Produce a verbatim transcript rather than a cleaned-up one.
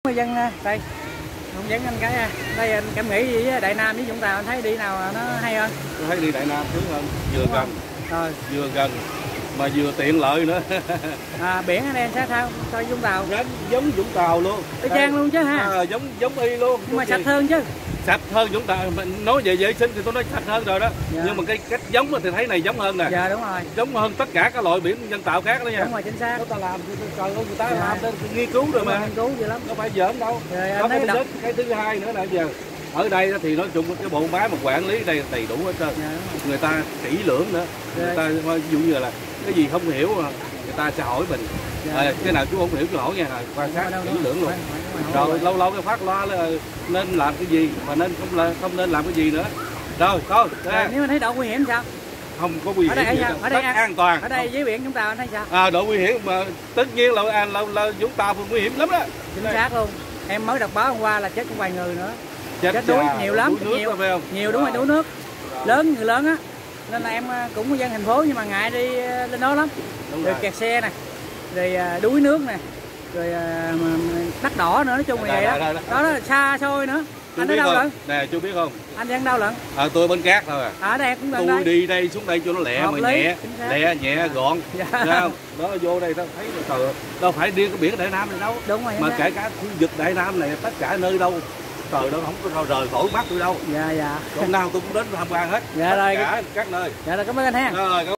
người dân đây không dẫn anh cái đây anh cảm nghĩ gì với Đại Nam với Vũng Tàu, anh thấy đi nào nó hay hơn? Tôi thấy đi Đại Nam sướng hơn, vừa đúng gần rồi, vừa gần mà vừa tiện lợi nữa. À, biển ở đây anh sát sao so với Vũng Tàu? Giống, giống Vũng Tàu luôn, y chang luôn chứ ha. À, giống giống y luôn, nhưng mà sạch hơn chứ. Sạch hơn Vũng Tàu. Mình nói về vệ sinh thì tôi nói sạch hơn rồi đó. Dạ. Nhưng mà cái cách giống thì thấy này giống hơn nè. Dạ đúng rồi, giống hơn tất cả các loại biển nhân tạo khác đó nha. Đúng rồi, chính xác. Người ta làm, trời ơi, người ta dạ. làm nên nghiên cứu rồi mà. Nghiên cứu dữ lắm, đâu phải giỡn đâu. Rồi, Đó, cái, đọc... thứ, cái thứ hai nữa là giờ ở đây thì nói chung cái bộ máy mà quản lý đây đầy đủ hết trơn. Dạ, người ta kỹ lưỡng nữa. Dạ. Người ta ví dụ như là cái gì không hiểu người ta sẽ hỏi mình. Dạ. À, cái nào chú không hiểu chú hỏi nha, quan sát kỹ lưỡng luôn. Rồi, rồi lâu lâu cái phát loa là nên làm cái gì mà nên không là không nên làm cái gì nữa. Rồi thôi. Rồi, nếu mà thấy độ nguy hiểm sao? Không có nguy hiểm. Ở đây, gì ở đây an, an toàn. Ở đây dưới biển Vũng Tàu anh thấy sao? À, độ nguy hiểm mà tất nhiên là là, là, là Vũng Tàu nguy hiểm lắm đó. Chính xác luôn. Em mới đọc báo hôm qua là chết cũng vài người nữa. Chết, chết đuối nhiều lắm, đuối nhiều, phải không? nhiều đúng rồi, đuối nước. Lớn người lớn á. Nên là em cũng dân thành phố nhưng mà ngại đi lên đó lắm. Đúng rồi, rồi kẹt xe nè, rồi đuối nước nè, rồi đắt đỏ nữa, nói chung là vậy đó. Đó, đó là xa xôi nữa. Chú anh ở đâu lận? Nè chú biết không? Anh đang đâu lận? À, tôi bên Cát thôi à. Ở đây cũng gần tôi đây. đi đây xuống đây cho nó lẹ mà nhẹ, lẹ nhẹ gọn. Dạ. Không? Đó vô đây tao thấy trời, đâu phải đi cái biển Đại Nam này đâu. Đúng rồi. Mà kể cả khu vực Đại Nam này tất cả nơi đâu. Trời, nó không có rời khỏi mắt tôi đâu. Dạ dạ. Hôm nào tôi cũng đến tham quan hết. Dạ tất rồi. cả các nơi. Dạ rồi, cảm ơn anh ha. Rồi.